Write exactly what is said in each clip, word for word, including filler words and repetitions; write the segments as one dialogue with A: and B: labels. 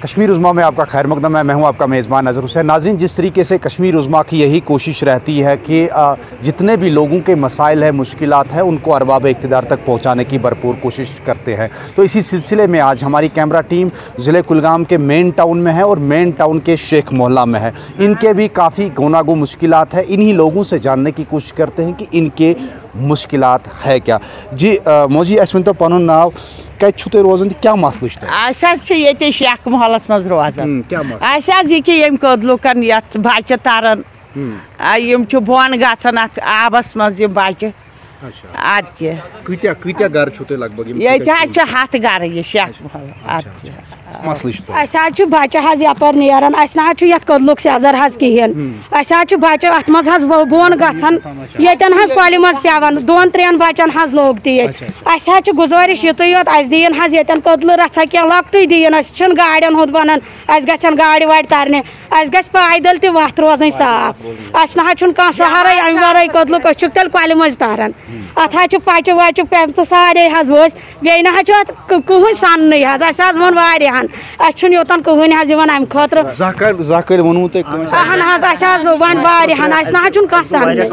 A: کشمیر عظمیٰ میں آپ کا خیر مقدم ہے، میں ہوں آپ کا میزبان اظہر حسین۔ ناظرین، جس طریقے سے کشمیر عظمیٰ کی یہی کوشش رہتی ہے کہ جتنے بھی لوگوں کے مسائل ہیں، مشکلات ہیں، ان کو ارباب اقتدار تک پہنچانے کی بھرپور کوشش کرتے ہیں، تو اسی سلسلے میں آج ہماری کیمرہ ٹیم ضلع کلگام کے مین ٹاؤن میں ہے اور مین ٹاؤن کے شیخ محلہ میں ہے۔ ان کے بھی کافی گوناگو مشکلات ہیں، انہی لوگوں سے جاننے کی کوشش کرتے ہیں کہ ان کے مشکلات ہے کیا۔ جی موجی اس ون تو پنن ناو کت چھو تُہۍ روزان تہٕ کیٛاہ مسلہٕ چھُ تۄہہِ؟
B: أسۍ حظ چھِ ییٚتہِ شیخ محلس منٛز روزان۔ اَسہِ حظ یہِ کہِ ییٚمہِ کٔدلُکن یتھ بچہِ تران یِم چھِ بۄن گژھان اتھ آبس منٛز یِم بچہِ ادٕ
A: کۭتیاہ کۭتیاہ گرٕ چھو تۄہہِ لگ بگ؟
B: ییٚتہِ حظ چھِ ہتھ گرٕ یہِ شیخ محل ادٕ
A: مسلہٕ چھُ تۄہہِ؟
C: اَسہِ حظ چھِ بچہِ حظ یپٲرۍ نیران، اَسہِ نہ حظ چھُ یتھ کٔدلُک سیٚزر حظ کِہیٖنۍ، اَسہِ حظ چھِ بچہِ اتھ منٛز حظ بۄن گژھان، ییٚتٮ۪ن حظ کۄلہِ منٛز پیٚوان، دۄن ترٛٮ۪ن بچن حظ لوٚگ تہِ ییٚتہِ۔ اَسہِ حظ چھِ گُزٲرِش یِتُے یوت، اَسہِ دِیِن حظ ییٚتٮ۪ن کٔدلہٕ رژھا کینٛہہ لۄکٹُے دِیِن، اَسہِ چھُنہٕ گاڑٮ۪ن ہُنٛد بنان، اَسہِ گژھن گاڑِ واڑِ ترنہِ، اَسہِ گژھِ پایدل تہِ وتھ روزٕنۍ صاف، اَسہِ نہ حظ چھُنہٕ کانٛہہ سہارٕے امہِ ورٲے کٔدلُک، أسۍ چھِکھ تیٚلہِ کۄلہِ منٛز تران، اتھ حظ چھِ پچہِ وچہِ پٮ۪مژٕ سارے حظ ؤسۍ، بیٚیہِ نہ حظ چھُ اتھ کٕہٕنۍ سننٕے حظ، اَسہِ حظ ووٚن واریاہن، اَسہِ چھُنہٕ یوٚتن کٕہٕنۍ حظ یِوان امہِ خٲطرٕ۔
A: زاکر ووٚنوٕ تۄہہِ کٲنٛسہِ؟
C: اہن حظ اَسہِ حظ وۄنۍ واریاہن، اَسہِ نہ حظ چھُنہٕ کانٛہہ سننٕے۔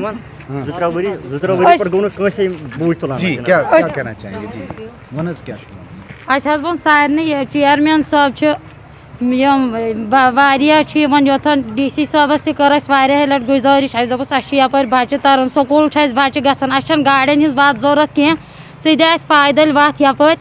A: جی کیا کیا کہنا چاہیں گے؟ جی ون حظ کیا چھُ؟
D: اَسہِ حظ ووٚن سارنٕے چیرمین صٲب چھُ یِم واریاہ چھِ یِوان یوٚتن، ڈی سی صٲبس تہِ کٔر اَسہِ واریاہہِ لٹہِ گُزٲرِش، اَسہِ دوٚپُس اَسہِ چھِ یپٲرۍ بچہِ تران، سکوٗل چھِ اَسہِ بچہِ گژھان، اَسہِ چھنہٕ گاڑٮ۪ن ہِنٛز وتھ ضروٗرت کینٛہہ، سُہ دِ اَسہِ پایدٔلۍ وتھ یپٲرۍ،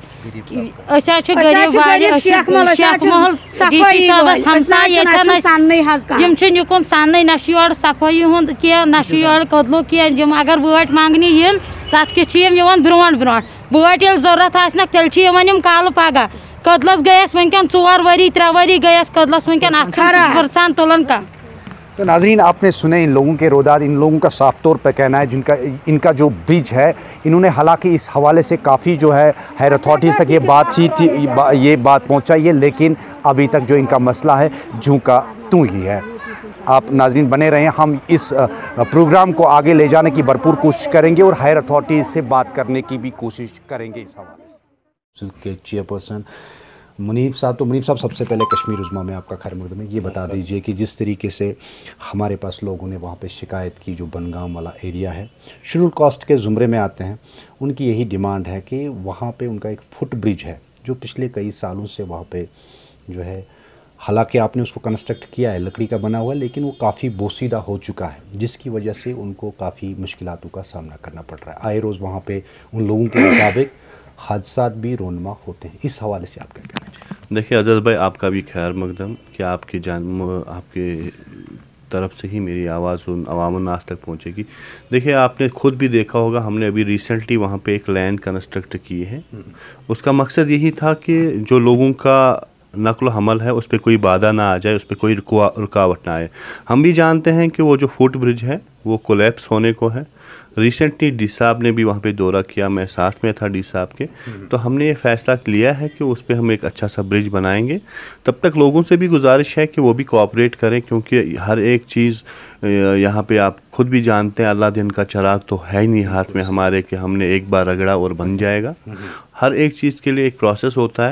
D: أسۍ حظ چھِ غریٖب واریاہ، أسۍ چھِ شیخ محل ڈی سی صٲبس ہمساے، ییٚتٮ۪ن أسۍ یِم چھِنہٕ یُکُن سننٕے، نہ چھُ یورٕ صفٲیی ہُنٛد کینٛہہ، نہ چھُ یورٕ کٔدلُک کینٛہہ، یِم اگر وٲٹۍ منٛگنہِ یِن تتھ کِتھ چھِ یِم یِوان برونٛٹھ برونٛٹھ، وٲٹۍ ییٚلہِ ضروٗرت آسنکھ تیٚلہِ چھِ یِوان یِم کالہٕ پگاہ، کٔدلس گٔے اَسہِ وٕنکٮ۪ن ژور ؤری ترٛےٚ ؤری گٔے اَسہِ کٔدلس وٕنکٮ۪ن اتھ چھُنہٕ فرسان تُلان کانٛہہ۔
A: تو ناظرین، آپ نے سنے ان لوگوں کے روداد، ان لوگوں کا صاف طور پہ کہنا ہے جن کا ان کا جو برج ہے، انہوں نے حالانکہ اس حوالے سے کافی جو ہے ہائر اتھارٹیز تک یہ بات چیت یہ بات پہنچائی ہے، لیکن ابھی تک جو ان کا مسئلہ ہے جوں کا توں ہی ہے۔ آپ ناظرین بنے رہیں، ہم اس پروگرام کو آگے لے جانے کی بھرپور کوشش کریں گے اور ہائر اتھارٹیز سے بات کرنے کی بھی کوشش کریں گے اس حوالے سے۔ کے چیئر پرسن منیب صاحب، تو منیب صاحب سب سے پہلے کشمیر عظمیٰ میں آپ کا خیر مقدم ہے، یہ بتا دیجئے کہ جس طریقے سے ہمارے پاس لوگوں نے وہاں پہ شکایت کی، جو بنگام والا ایریا ہے، شیڈول کاسٹ کے زمرے میں آتے ہیں، ان کی یہی ڈیمانڈ ہے کہ وہاں پہ ان کا ایک فٹ برج ہے جو پچھلے کئی سالوں سے وہاں پہ جو ہے، حالانکہ آپ نے اس کو کنسٹرکٹ کیا ہے، لکڑی کا بنا ہوا ہے، لیکن وہ کافی بوسیدہ ہو چکا ہے، جس کی وجہ سے ان کو کافی مشکلاتوں کا سامنا کرنا پڑ رہا ہے۔ آئے روز وہاں پہ ان لوگوں کے مطابق حادثات بھی رونما ہوتے ہیں، اس حوالے سے آپ کیا کہنا چاہیں؟
E: دیکھیے اظہر بھائی، آپ کا بھی خیر مقدم کہ آپ کی جان آپ کے طرف سے ہی میری آواز ان عوام الناس تک پہنچے گی۔ دیکھیے آپ نے خود بھی دیکھا ہوگا، ہم نے ابھی ریسنٹلی وہاں پہ ایک لینڈ کنسٹرکٹ کی ہے، اس کا مقصد یہی تھا کہ جو لوگوں کا نقل و حمل ہے اس پہ کوئی بادھا نہ آ جائے، اس پہ کوئی رکاوٹ نہ آئے۔ ہم بھی جانتے ہیں کہ وہ جو فٹ برج ہے وہ کولیپس ہونے کو ہے۔ ریسنٹلی ڈی صاحب نے بھی وہاں پہ دورہ کیا، میں ساتھ میں تھا ڈی صاحب کے، تو ہم نے یہ فیصلہ لیا ہے کہ اس پہ ہم ایک اچھا سا برج بنائیں گے۔ تب تک لوگوں سے بھی گزارش ہے کہ وہ بھی کوآپریٹ کریں، کیونکہ ہر ایک چیز یہاں پہ آپ خود بھی جانتے ہیں، اللہ دن کا چراغ تو ہے ہی نہیں ہاتھ میں ہمارے کہ ہم نے ایک بار رگڑا اور بن جائے گا۔ ہر ایک چیز کے لیے ایک پروسیس ہوتا ہے،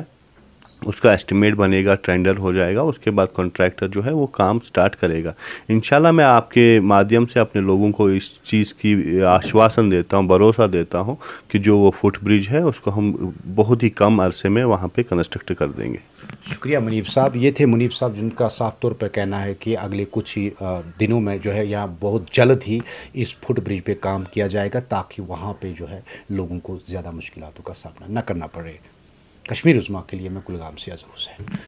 E: اس کا ایسٹیمیٹ بنے گا، ٹینڈر ہو جائے گا، اس کے بعد کانٹریکٹر جو ہے وہ کام سٹارٹ کرے گا۔ انشاءاللہ میں آپ کے مادھیم سے اپنے لوگوں کو اس چیز کی آشواسن دیتا ہوں، بھروسہ دیتا ہوں کہ جو وہ فٹ برج ہے اس کو ہم بہت ہی کم عرصے میں وہاں پہ کنسٹرکٹ کر دیں گے۔
A: شکریہ منیب صاحب۔ یہ تھے منیب صاحب جن کا صاف طور پہ کہنا ہے کہ اگلے کچھ ہی دنوں میں جو ہے یہاں بہت جلد ہی اس فٹ برج پہ کام کیا جائے گا، تاکہ وہاں پہ جو ہے لوگوں کو زیادہ مشکلاتوں کا سامنا نہ کرنا پڑے۔ کشمیر عظمیٰ کے لیے میں کلگام سے اظہر حسین۔